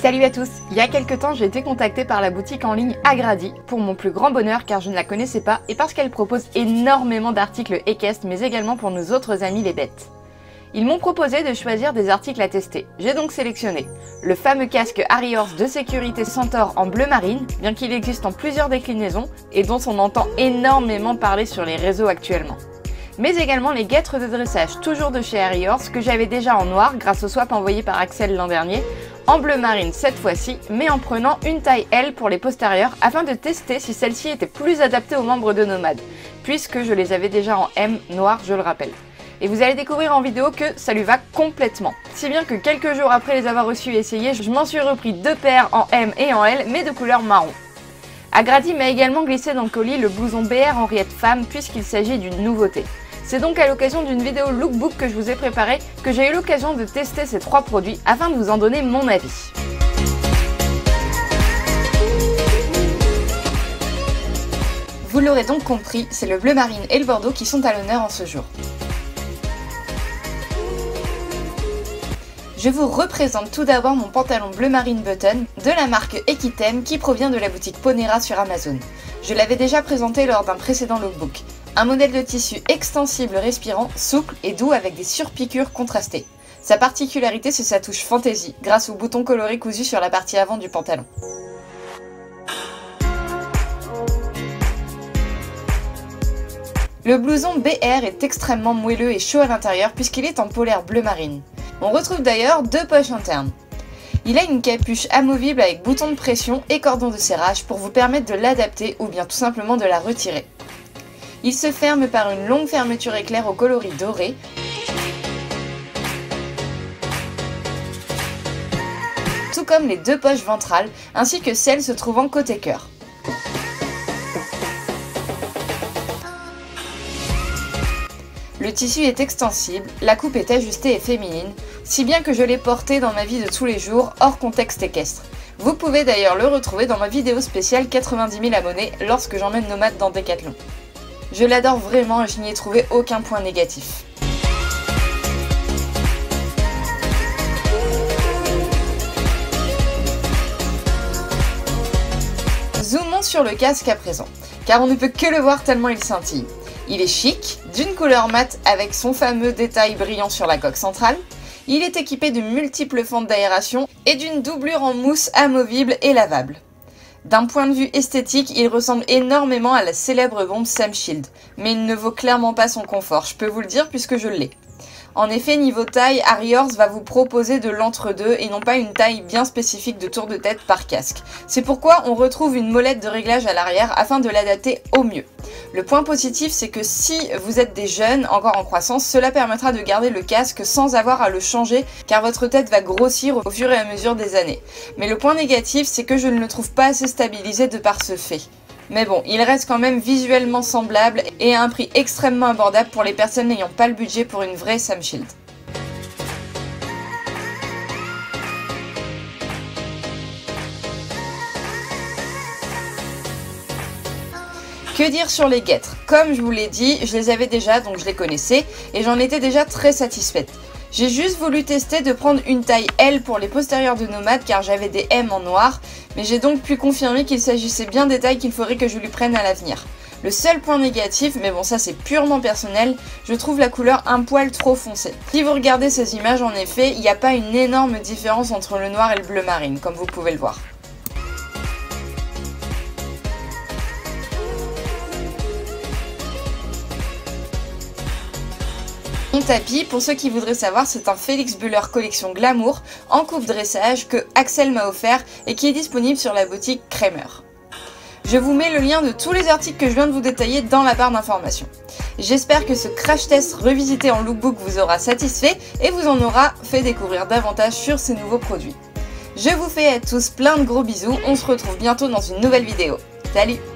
Salut à tous! Il y a quelques temps, j'ai été contactée par la boutique en ligne Agradi pour mon plus grand bonheur car je ne la connaissais pas et parce qu'elle propose énormément d'articles équestres mais également pour nos autres amis les bêtes. Ils m'ont proposé de choisir des articles à tester. J'ai donc sélectionné le fameux casque Harry Horse de sécurité Centaur en bleu marine, bien qu'il existe en plusieurs déclinaisons et dont on entend énormément parler sur les réseaux actuellement. Mais également les guêtres de dressage, toujours de chez Harry Horse, que j'avais déjà en noir grâce au swap envoyé par Axel l'an dernier, en bleu marine cette fois-ci, mais en prenant une taille L pour les postérieurs afin de tester si celle-ci était plus adaptée aux membres de Nomade, puisque je les avais déjà en M noir, je le rappelle. Et vous allez découvrir en vidéo que ça lui va complètement. Si bien que quelques jours après les avoir reçus et essayés, je m'en suis repris deux paires en M et en L, mais de couleur marron. Agradi m'a également glissé dans le colis le blouson BR Henriette Femme, puisqu'il s'agit d'une nouveauté. C'est donc à l'occasion d'une vidéo lookbook que je vous ai préparée que j'ai eu l'occasion de tester ces trois produits afin de vous en donner mon avis. Vous l'aurez donc compris, c'est le bleu marine et le bordeaux qui sont à l'honneur en ce jour. Je vous représente tout d'abord mon pantalon bleu marine button de la marque Equitem qui provient de la boutique Ponera sur Amazon. Je l'avais déjà présenté lors d'un précédent lookbook. Un modèle de tissu extensible respirant, souple et doux avec des surpiqûres contrastées. Sa particularité c'est sa touche fantaisie, grâce aux boutons colorés cousus sur la partie avant du pantalon. Le blouson BR est extrêmement moelleux et chaud à l'intérieur puisqu'il est en polaire bleu marine. On retrouve d'ailleurs deux poches internes. Il a une capuche amovible avec bouton de pression et cordon de serrage pour vous permettre de l'adapter ou bien tout simplement de la retirer. Il se ferme par une longue fermeture éclair au coloris doré. Tout comme les deux poches ventrales ainsi que celles se trouvant côté cœur. Le tissu est extensible, la coupe est ajustée et féminine, si bien que je l'ai porté dans ma vie de tous les jours, hors contexte équestre. Vous pouvez d'ailleurs le retrouver dans ma vidéo spéciale 90 000 abonnés lorsque j'emmène Nomade dans Decathlon. Je l'adore vraiment et je n'y ai trouvé aucun point négatif. Zoomons sur le casque à présent, car on ne peut que le voir tellement il scintille. Il est chic, d'une couleur mate avec son fameux détail brillant sur la coque centrale. Il est équipé de multiples fentes d'aération et d'une doublure en mousse amovible et lavable. D'un point de vue esthétique, il ressemble énormément à la célèbre bombe Sam Shield, mais il ne vaut clairement pas son confort, je peux vous le dire puisque je l'ai. En effet, niveau taille, Harry Horse va vous proposer de l'entre-deux et non pas une taille bien spécifique de tour de tête par casque. C'est pourquoi on retrouve une molette de réglage à l'arrière afin de l'adapter au mieux. Le point positif, c'est que si vous êtes des jeunes encore en croissance, cela permettra de garder le casque sans avoir à le changer car votre tête va grossir au fur et à mesure des années. Mais le point négatif, c'est que je ne le trouve pas assez stabilisé de par ce fait. Mais bon, il reste quand même visuellement semblable et à un prix extrêmement abordable pour les personnes n'ayant pas le budget pour une vraie Sam Shield. Que dire sur les guêtres? Comme je vous l'ai dit, je les avais déjà donc je les connaissais et j'en étais déjà très satisfaite. J'ai juste voulu tester de prendre une taille L pour les postérieurs de Nomade car j'avais des M en noir, mais j'ai donc pu confirmer qu'il s'agissait bien des tailles qu'il faudrait que je lui prenne à l'avenir. Le seul point négatif, mais bon ça c'est purement personnel, je trouve la couleur un poil trop foncée. Si vous regardez ces images en effet, il n'y a pas une énorme différence entre le noir et le bleu marine, comme vous pouvez le voir. Mon tapis, pour ceux qui voudraient savoir, c'est un Félix Buller collection Glamour en coupe dressage que Axel m'a offert et qui est disponible sur la boutique Kramer. Je vous mets le lien de tous les articles que je viens de vous détailler dans la barre d'informations. J'espère que ce crash test revisité en lookbook vous aura satisfait et vous en aura fait découvrir davantage sur ces nouveaux produits. Je vous fais à tous plein de gros bisous, on se retrouve bientôt dans une nouvelle vidéo. Salut!